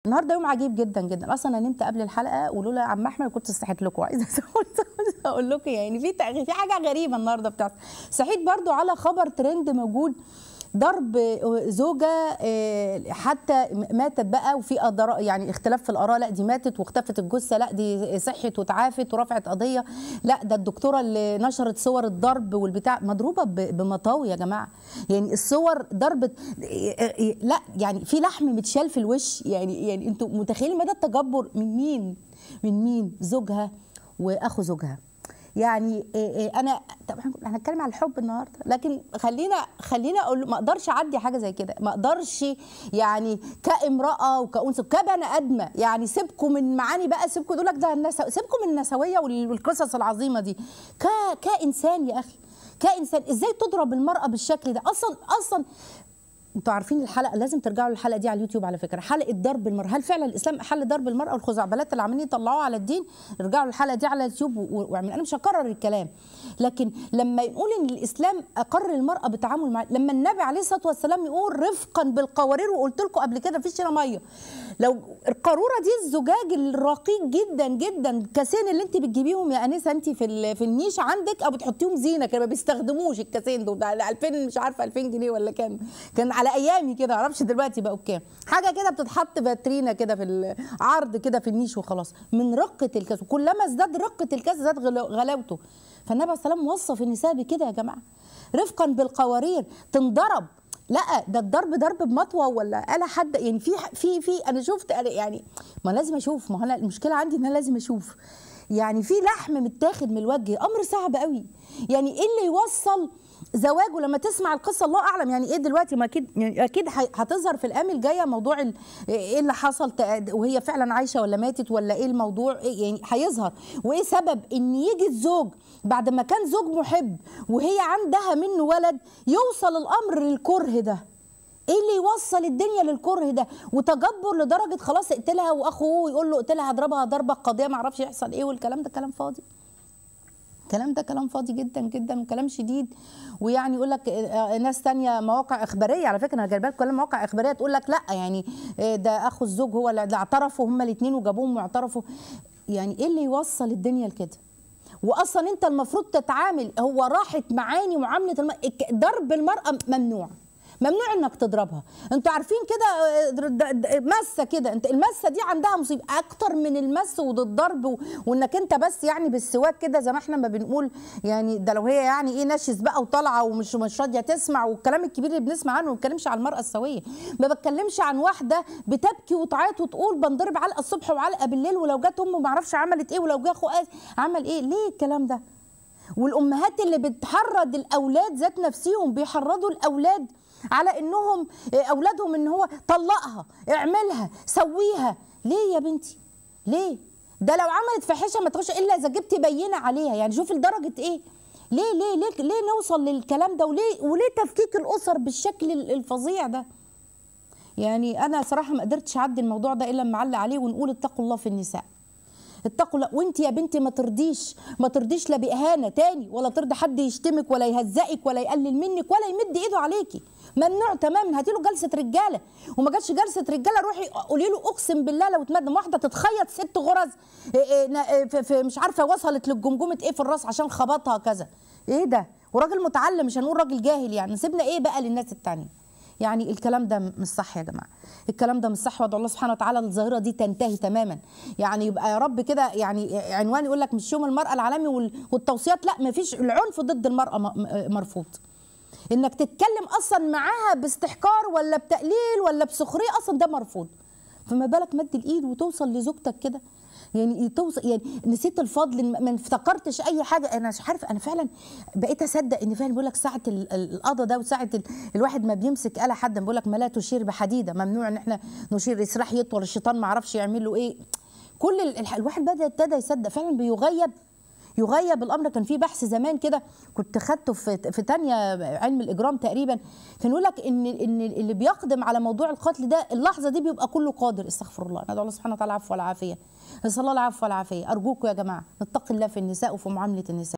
النهارده يوم عجيب جدا جدا. اصلا انا نمت قبل الحلقه ولولا عم احمد كنت صحيت لكم. عايزه اقول لكم يعني في حاجه غريبه النهارده بتاعت. صحيت برضو على خبر ترند موجود، ضرب زوجه حتى ماتت بقى، وفي يعني اختلاف في الاراء، لا دي ماتت واختفت الجثه، لا دي صحت وتعافت ورفعت قضيه، لا ده الدكتوره اللي نشرت صور الضرب والبتاع مضروبه بمطاوي يا جماعه. يعني الصور ضربت، لا يعني في لحم متشال في الوش. يعني انتوا متخيلين مدى التجبر من مين؟ من مين؟ زوجها واخو زوجها. انا طبعا هنتكلم على الحب النهارده، لكن خلينا اقول ما اقدرش اعدي حاجه زي كده، ما اقدرش يعني كامراه وكأنثى كبني ادمه. يعني سيبكم من معاني بقى، سيبكم يقول لك ده سيبكم من النسويه والقصص العظيمه دي. كانسان يا اخي، كانسان ازاي تضرب المراه بالشكل ده؟ اصلا انتوا عارفين الحلقه، لازم ترجعوا للحلقه دي على اليوتيوب على فكره، حلقه ضرب المراه. هل فعلا الاسلام حل ضرب المراه والخزعبلات اللي عاملين يطلعوها على الدين؟ ارجعوا للحلقه دي على اليوتيوب واعملوا. انا مش هكرر الكلام، لكن لما يقول ان الاسلام اقر المراه بالتعامل مع، لما النبي عليه الصلاه والسلام يقول رفقا بالقوارير، وقلت لكم قبل كده مفيش هنا ميه، لو القاروره دي الزجاج الرقيق جدا جدا، كاسين اللي انت بتجيبيهم يا انسه انت في النيش عندك او بتحطيهم زينه كده، ما بيستخدموش الكاسين دول، ده 2000 مش عارفه 2000 جنيه ولا كان على ايامي كده، معرفش دلوقتي بقوا بكام، حاجه كده بتتحط فاترينا كده في العرض كده في النيش وخلاص. من رقه الكاس، وكلما ازداد رقه الكاس زاد غلاوته. فالنبي عليه الصلاه والسلام وصف النساء بكده يا جماعه، رفقا بالقوارير تنضرب. لا ده الضرب ضرب بمطوه ولا آلة حد، يعني في انا شفت يعني، ما لازم اشوف، ما انا المشكله عندي ان انا لازم اشوف. يعني في لحم متاخد من الوجه، امر صعب قوي. يعني ايه اللي يوصل زواجه؟ لما تسمع القصه الله اعلم يعني ايه دلوقتي، ما اكيد يعني اكيد هتظهر في الايام الجايه موضوع ايه اللي حصل، وهي فعلا عايشه ولا ماتت ولا ايه الموضوع، إيه يعني هيظهر، وايه سبب ان يجي الزوج بعد ما كان زوج محب وهي عندها منه ولد يوصل الامر للكره ده. ايه اللي يوصل الدنيا للكره ده وتجبر لدرجه خلاص اقتلها، واخوه يقول له اقتلها هضربها ضربه قاضيه ما اعرفش يحصل ايه، والكلام ده كلام فاضي. الكلام ده كلام فاضي جدا جدا وكلام شديد. ويعني يقول لك ناس ثانيه مواقع اخباريه، على فكره انا جايبه لكم كلام مواقع اخباريه تقول لك لا يعني ده اخو الزوج هو اللي اعترفوا هما الاثنين وجابوهم واعترفوا. يعني ايه اللي يوصل الدنيا لكده؟ واصلا انت المفروض تتعامل، هو راحت معاني معامله ضرب المراه ممنوع، ممنوع انك تضربها. انتوا عارفين كده مسه كده، انت المسه دي عندها مصيبه اكتر من المس والضرب، وانك انت بس يعني بالسواك كده زي ما احنا ما بنقول، يعني ده لو هي يعني ايه نشز بقى وطالعه ومش راضيه تسمع، والكلام الكبير اللي بنسمع عنه. ما بتكلمش عن المراه السويه، ما بتكلمش عن واحده بتبكي وتعيط وتقول بنضرب علقه الصبح وعلقه بالليل، ولو جت امه ما اعرفش عملت ايه، ولو جه اخوه عمل ايه. ليه الكلام ده؟ والامهات اللي بتحرض الاولاد ذات نفسهم بيحرضوا الاولاد على انهم اولادهم ان هو طلقها، اعملها، سويها. ليه يا بنتي؟ ليه؟ ده لو عملت فاحشه ما تخش الا اذا جبت بينه عليها. يعني شوف لدرجه ايه؟ ليه نوصل للكلام ده؟ وليه تفكيك الاسر بالشكل الفظيع ده؟ يعني انا صراحه ما قدرتش اعدي الموضوع ده الا لما اعلق عليه ونقول اتقوا الله في النساء، اتقوا الله. وانت يا بنتي ما ترضيش لا باهانه تاني، ولا ترضي حد يشتمك ولا يهزقك ولا يقلل منك ولا يمد ايده عليكي، ممنوع تماما. هاتي له جلسه رجاله، وما جاتش جلسه رجاله روحي قولي له اقسم بالله لو تمدم واحده تتخيط 6 غرز في مش عارفه وصلت للجمجمه ايه في الراس عشان خبطها كذا. ايه ده؟ وراجل متعلم، مش هنقول راجل جاهل. يعني سيبنا ايه بقى للناس التانيه؟ يعني الكلام ده مش صح يا جماعه، الكلام ده مش صح. وادعو الله سبحانه وتعالى الظاهره دي تنتهي تماما. يعني يبقى يا رب كده يعني عنوان يقول لك مش يوم المراه العالمي والتوصيات، لا ما فيش. العنف ضد المراه مرفوض. انك تتكلم اصلا معاها باستحقار ولا بتقليل ولا بسخريه اصلا ده مرفوض، فما بالك مد الايد وتوصل لزوجتك كده؟ يعني توصل، يعني نسيت الفضل، ما افتكرتش اي حاجه. انا مش عارف، انا فعلا بقيت اصدق ان فعلا بيقول لك ساعه القضاء ده وساعه الواحد ما بيمسك آلة حد بيقول لك ما لا تشير بحديده، ممنوع ان احنا نشير، يسرح يطول الشيطان ما اعرفش يعمل له ايه. كل الواحد ابتدى يصدق فعلا، يغيب الامر. كان في بحث زمان كده كنت خدته في تانية علم الاجرام تقريبا، كان يقول لك ان اللي بيقدم على موضوع القتل ده اللحظه دي بيبقى كله قادر. استغفر الله، ندعو الله سبحانه وتعالى العفو والعافيه، نسال الله العفو والعافيه. ارجوكم يا جماعه نتقي الله في النساء وفي معامله النساء.